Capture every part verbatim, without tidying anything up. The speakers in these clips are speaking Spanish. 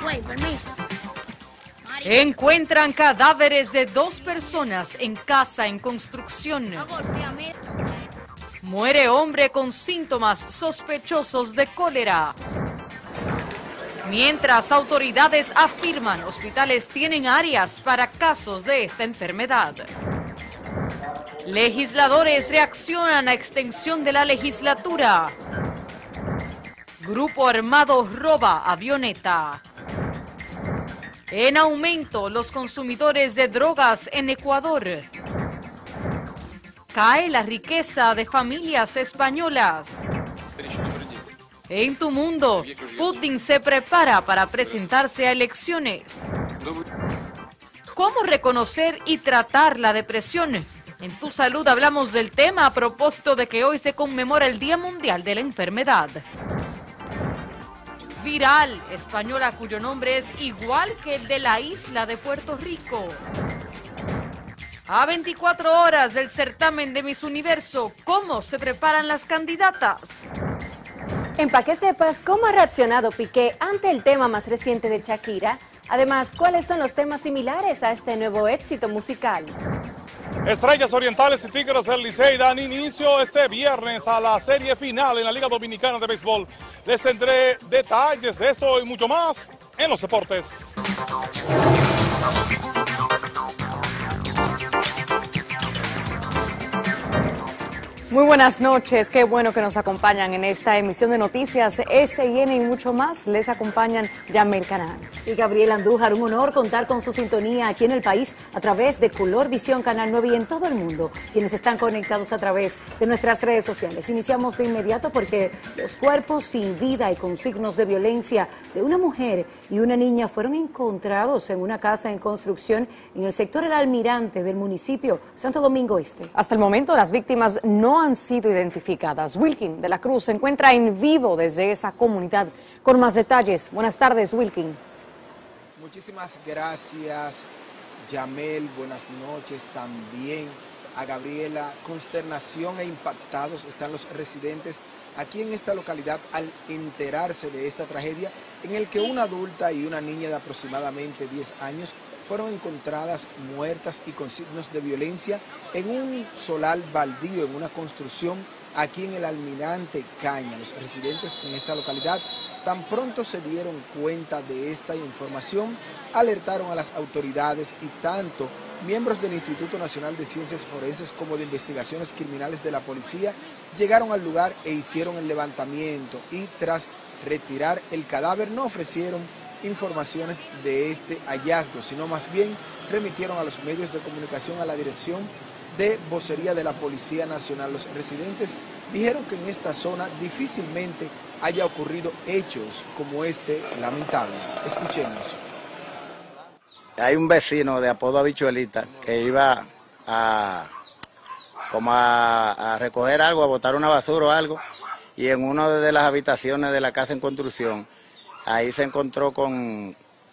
Güey, permiso. Encuentran cadáveres de dos personas en casa en construcción. Muere hombre con síntomas sospechosos de cólera. Mientras autoridades afirman hospitales tienen áreas para casos de esta enfermedad. Legisladores reaccionan a extensión de la legislatura. Grupo armado roba avioneta. En aumento los consumidores de drogas en Ecuador. Cae la riqueza de familias españolas. En tu mundo, Putin se prepara para presentarse a elecciones. ¿Cómo reconocer y tratar la depresión? En Tu Salud hablamos del tema a propósito de que hoy se conmemora el Día Mundial de la Enfermedad. Viral, española cuyo nombre es igual que el de la isla de Puerto Rico. A veinticuatro horas del certamen de Miss Universo, ¿cómo se preparan las candidatas? En Pa' que sepas cómo ha reaccionado Piqué ante el tema más reciente de Shakira. Además, ¿cuáles son los temas similares a este nuevo éxito musical? Estrellas Orientales y Tigres del Licey dan inicio este viernes a la serie final en la Liga Dominicana de Béisbol. Les tendré detalles de esto y mucho más en los deportes. Muy buenas noches, qué bueno que nos acompañan en esta emisión de noticias S I N y mucho más. Les acompañan Yamel Canal y Gabriel Andújar. Un honor contar con su sintonía aquí en el país a través de Color Visión Canal nueve y en todo el mundo, quienes están conectados a través de nuestras redes sociales. Iniciamos de inmediato porque los cuerpos sin vida y con signos de violencia de una mujer y una niña fueron encontrados en una casa en construcción en el sector El Almirante del municipio Santo Domingo Este. Hasta el momento las víctimas no han sido identificadas. Wilkin de la Cruz se encuentra en vivo desde esa comunidad con más detalles. Buenas tardes, Wilkin. Muchísimas gracias, Yamel. Buenas noches también a Gabriela. Consternación e impactados están los residentes aquí en esta localidad al enterarse de esta tragedia en el que una adulta y una niña de aproximadamente diez años fueron encontradas muertas y con signos de violencia en un solar baldío, en una construcción aquí en el Almirante Caña. Los residentes en esta localidad tan pronto se dieron cuenta de esta información, alertaron a las autoridades y tanto miembros del Instituto Nacional de Ciencias Forenses como de Investigaciones Criminales de la Policía llegaron al lugar e hicieron el levantamiento y tras retirar el cadáver no ofrecieron informaciones de este hallazgo, sino más bien remitieron a los medios de comunicación a la dirección de vocería de la Policía Nacional. Los residentes dijeron que en esta zona difícilmente haya ocurrido hechos como este lamentable. Escuchemos. Hay un vecino de apodo Habichuelita que iba a como a, a recoger algo, a botar una basura o algo, y en una de las habitaciones de la casa en construcción ahí se encontró con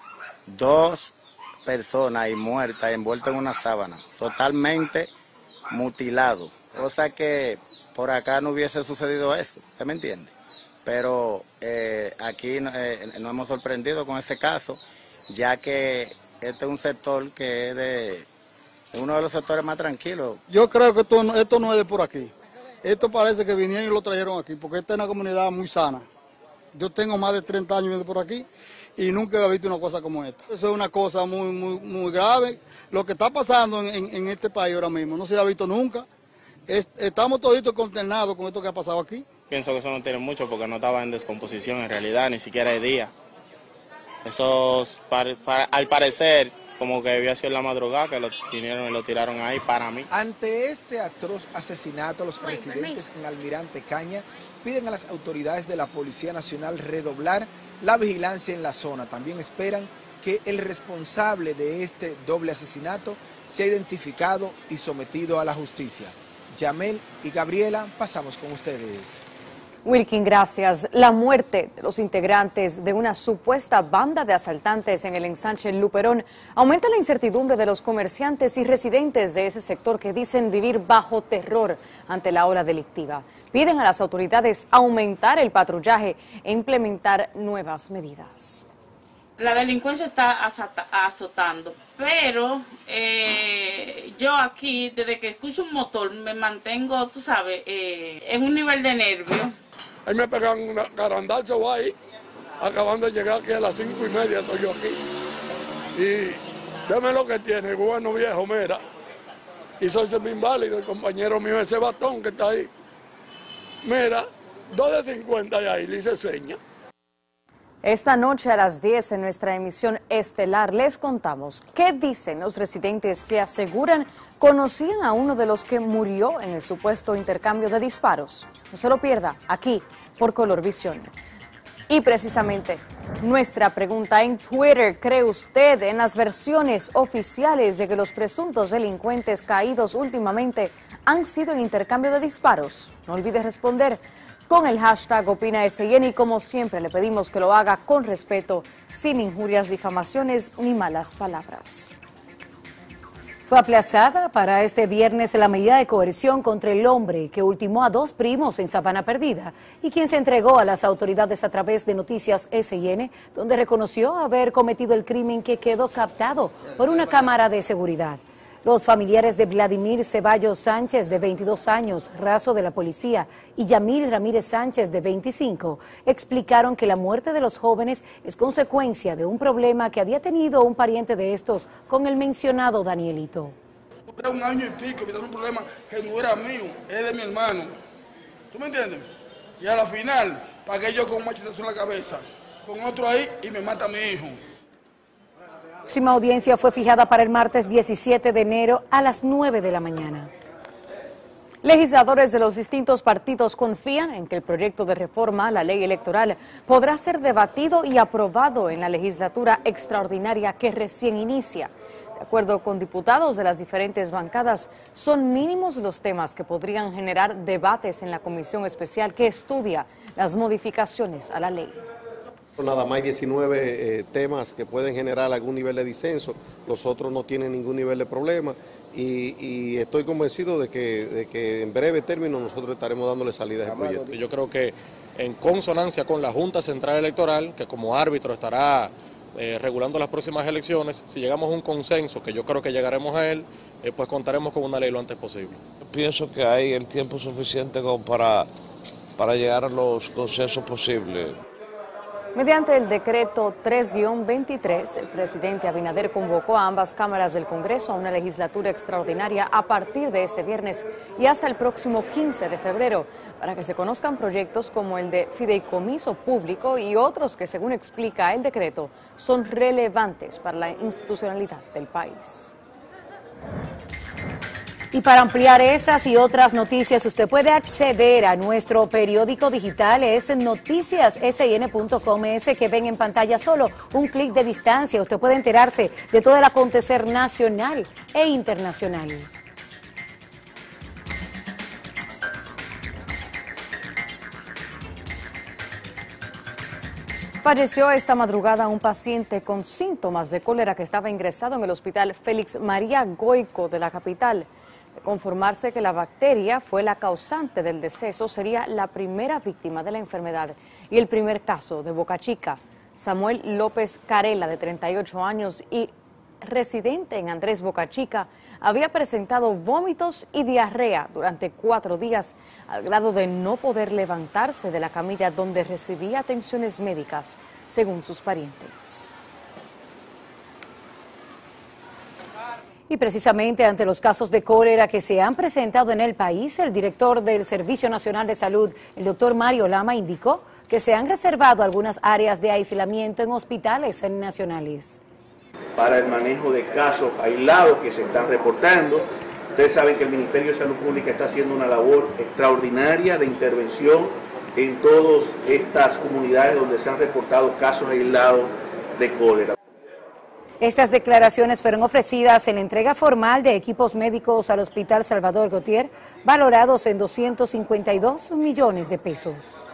dos personas y muertas, envueltas en una sábana, totalmente mutilado. Cosa que por acá no hubiese sucedido eso, ¿usted me entiende? Pero eh, aquí eh, nos hemos sorprendido con ese caso, ya que este es un sector que es de uno de los sectores más tranquilos. Yo creo que esto no, esto no es de por aquí. Esto parece que vinieron y lo trajeron aquí, porque esta es una comunidad muy sana. Yo tengo más de treinta años viviendo por aquí y nunca he visto una cosa como esta. Eso es una cosa muy, muy, muy grave. Lo que está pasando en, en, en este país ahora mismo no se ha visto nunca. Es, estamos toditos consternados con esto que ha pasado aquí. Pienso que eso no tiene mucho porque no estaba en descomposición en realidad, ni siquiera de día. Eso, para, para, al parecer, como que había sido en la madrugada que lo vinieron y lo tiraron ahí para mí. Ante este atroz asesinato, los residentes en Almirante Caña piden a las autoridades de la Policía Nacional redoblar la vigilancia en la zona. También esperan que el responsable de este doble asesinato sea identificado y sometido a la justicia. Yamel y Gabriela, pasamos con ustedes. Wilkin, gracias. La muerte de los integrantes de una supuesta banda de asaltantes en el ensanche Luperón aumenta la incertidumbre de los comerciantes y residentes de ese sector que dicen vivir bajo terror ante la ola delictiva. Piden a las autoridades aumentar el patrullaje e implementar nuevas medidas. La delincuencia está azotando, pero eh, yo aquí, desde que escucho un motor, me mantengo, tú sabes, eh, en un nivel de nervio. Ahí me pegan una carandazo ahí, acabando de llegar aquí a las cinco y media, estoy yo aquí. Y dame lo que tiene, bueno viejo, mira. Y soy semi-inválido, el compañero mío, ese batón que está ahí. Mira, dos de cincuenta y ahí, le hice seña. Esta noche a las diez en nuestra emisión estelar les contamos qué dicen los residentes que aseguran conocían a uno de los que murió en el supuesto intercambio de disparos. No se lo pierda aquí por Colorvisión. Y precisamente nuestra pregunta en Twitter: ¿cree usted en las versiones oficiales de que los presuntos delincuentes caídos últimamente han sido en intercambio de disparos? No olvide responder con el hashtag OpinaSN y como siempre le pedimos que lo haga con respeto, sin injurias, difamaciones ni malas palabras. Fue aplazada para este viernes la medida de coerción contra el hombre que ultimó a dos primos en Sabana Perdida y quien se entregó a las autoridades a través de Noticias S I N, donde reconoció haber cometido el crimen que quedó captado por una cámara de seguridad. Los familiares de Vladimir Ceballos Sánchez, de veintidós años, raso de la policía, y Yamil Ramírez Sánchez, de veinticinco, explicaron que la muerte de los jóvenes es consecuencia de un problema que había tenido un pariente de estos con el mencionado Danielito. Duré un año y pico, me un problema que no era mío, es de mi hermano. ¿Tú me entiendes? Y a la final, pagué yo con un machetazo en la cabeza, con otro ahí, y me mata a mi hijo. La próxima audiencia fue fijada para el martes diecisiete de enero a las nueve de la mañana. Legisladores de los distintos partidos confían en que el proyecto de reforma a la ley electoral podrá ser debatido y aprobado en la legislatura extraordinaria que recién inicia. De acuerdo con diputados de las diferentes bancadas, son mínimos los temas que podrían generar debates en la comisión especial que estudia las modificaciones a la ley. Nada más hay diecinueve eh, temas que pueden generar algún nivel de disenso, los otros no tienen ningún nivel de problema y, y estoy convencido de que, de que en breve término nosotros estaremos dándole salida a ese proyecto. Yo creo que en consonancia con la Junta Central Electoral, que como árbitro estará eh, regulando las próximas elecciones, si llegamos a un consenso, que yo creo que llegaremos a él, eh, pues contaremos con una ley lo antes posible. Pienso que hay el tiempo suficiente como para, para llegar a los consensos posibles. Mediante el decreto tres guión veintitrés, el presidente Abinader convocó a ambas cámaras del Congreso a una legislatura extraordinaria a partir de este viernes y hasta el próximo quince de febrero, para que se conozcan proyectos como el de fideicomiso público y otros que, según explica el decreto, son relevantes para la institucionalidad del país. Y para ampliar estas y otras noticias, usted puede acceder a nuestro periódico digital, es noticias S I N punto com, ese que ven en pantalla, solo un clic de distancia. Usted puede enterarse de todo el acontecer nacional e internacional. Falleció esta madrugada un paciente con síntomas de cólera que estaba ingresado en el hospital Félix María Goico de la capital. De conformarse que la bacteria fue la causante del deceso, sería la primera víctima de la enfermedad y el primer caso de Boca Chica. Samuel López Carela, de treinta y ocho años y residente en Andrés Boca Chica, había presentado vómitos y diarrea durante cuatro días, al grado de no poder levantarse de la camilla donde recibía atenciones médicas, según sus parientes. Y precisamente ante los casos de cólera que se han presentado en el país, el director del Servicio Nacional de Salud, el doctor Mario Lama, indicó que se han reservado algunas áreas de aislamiento en hospitales nacionales. Para el manejo de casos aislados que se están reportando, ustedes saben que el Ministerio de Salud Pública está haciendo una labor extraordinaria de intervención en todas estas comunidades donde se han reportado casos aislados de cólera. Estas declaraciones fueron ofrecidas en la entrega formal de equipos médicos al Hospital Salvador Gautier, valorados en doscientos cincuenta y dos millones de pesos.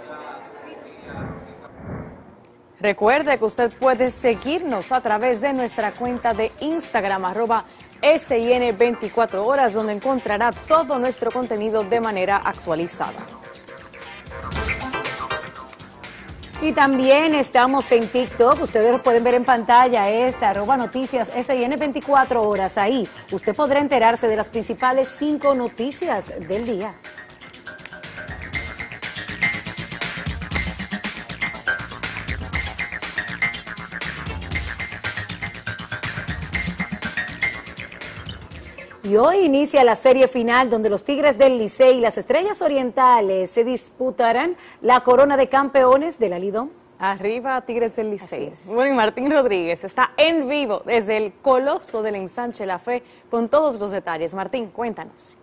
Recuerde que usted puede seguirnos a través de nuestra cuenta de Instagram, arroba S I N veinticuatro horas, donde encontrará todo nuestro contenido de manera actualizada. Y también estamos en TikTok, ustedes lo pueden ver en pantalla, es arroba noticias S I N veinticuatro horas. Ahí usted podrá enterarse de las principales cinco noticias del día. Y hoy inicia la serie final donde los Tigres del Licey y las Estrellas Orientales se disputarán la corona de campeones de la Lidón. Arriba Tigres del Licey. Bueno, y Martín Rodríguez está en vivo desde el Coloso del Ensanche La Fe con todos los detalles. Martín, cuéntanos.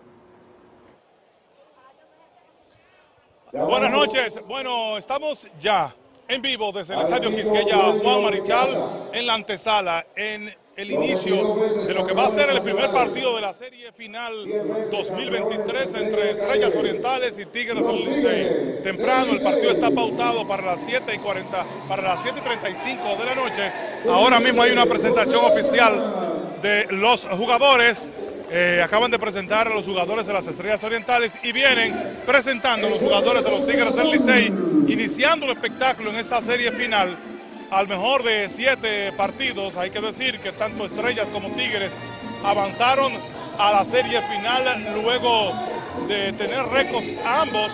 Buenas noches. Bueno, estamos ya en vivo desde el Estadio Quisqueya Juan Marichal en la antesala, en el inicio de lo que va a ser el primer partido de la serie final dos mil veintitrés entre Estrellas Orientales y Tigres del Licey. Temprano, el partido está pautado para las siete y cuarenta, para las siete y treinta y cinco de la noche. Ahora mismo hay una presentación oficial de los jugadores. Eh, acaban de presentar a los jugadores de las Estrellas Orientales y vienen presentando a los jugadores de los Tigres del Licey, iniciando el espectáculo en esta serie final. Al mejor de siete partidos, hay que decir que tanto Estrellas como Tigres avanzaron a la serie final luego de tener récords ambos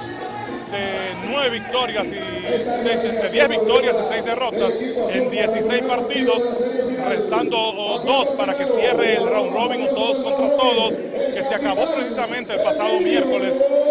de nueve victorias y seis, de diez victorias y seis derrotas en dieciséis partidos, restando dos para que cierre el round robin, un todos contra todos, que se acabó precisamente el pasado miércoles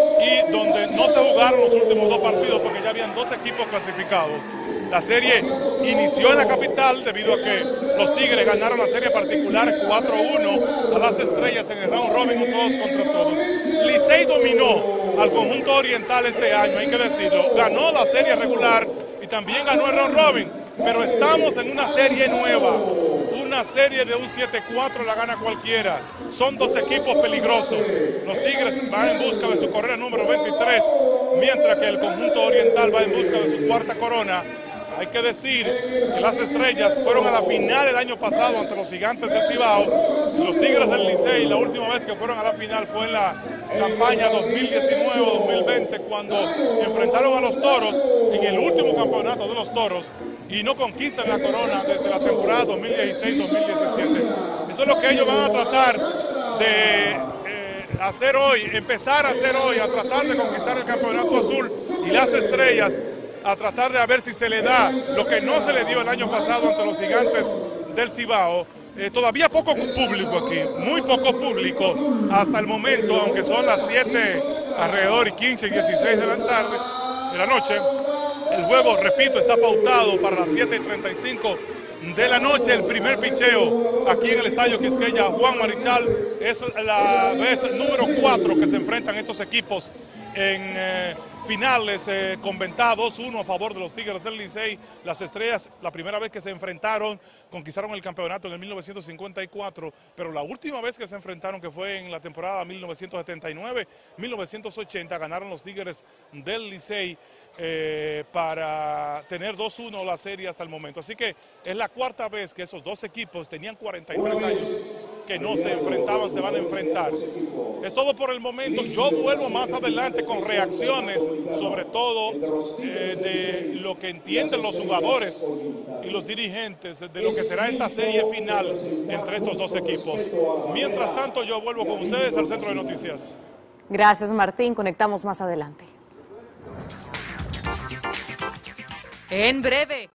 y donde no se jugaron los últimos dos partidos porque ya habían dos equipos clasificados. La serie inició en la capital debido a que los Tigres ganaron la serie particular cuatro uno a las Estrellas en el round robin, un todos contra todos. Licey dominó al conjunto oriental este año, hay que decirlo. Ganó la serie regular y también ganó el round robin, pero estamos en una serie nueva. Una serie de un siete cuatro la gana cualquiera. Son dos equipos peligrosos. Los Tigres van en busca de su corona número veintitrés, mientras que el conjunto oriental va en busca de su cuarta corona. Hay que decir que las Estrellas fueron a la final el año pasado ante los Gigantes del Cibao. Los Tigres del Licey, la última vez que fueron a la final fue en la campaña dos mil diecinueve dos mil veinte, cuando enfrentaron a los Toros en el último campeonato de los Toros y no conquistan la corona desde la temporada dos mil dieciséis dos mil diecisiete. Eso es lo que ellos van a tratar de eh, hacer hoy, empezar a hacer hoy, a tratar de conquistar el campeonato azul, y las Estrellas a tratar de ver si se le da lo que no se le dio el año pasado ante los Gigantes del Cibao. Eh, todavía poco público aquí, muy poco público hasta el momento, aunque son las siete alrededor y quince y dieciséis de la tarde, de la noche. El juego, repito, está pautado para las siete y treinta y cinco de la noche. El primer picheo aquí en el Estadio Quisqueya Juan Marichal es la vez número cuatro que se enfrentan estos equipos en eh, finales eh, con ventaja dos uno a favor de los Tigres del Licey. Las Estrellas, la primera vez que se enfrentaron, conquistaron el campeonato en el mil novecientos cincuenta y cuatro, pero la última vez que se enfrentaron, que fue en la temporada mil novecientos setenta y nueve mil novecientos ochenta, ganaron los Tigres del Licey eh, para tener dos uno la serie hasta el momento. Así que es la cuarta vez que esos dos equipos tenían cuarenta y tres años que no se enfrentaban, se van a enfrentar. Es todo por el momento. Yo vuelvo más adelante con reacciones, sobre todo eh, de lo que entienden los jugadores y los dirigentes de lo que será esta serie final entre estos dos equipos. Mientras tanto, yo vuelvo con ustedes al Centro de Noticias. Gracias, Martín. Conectamos más adelante. En breve.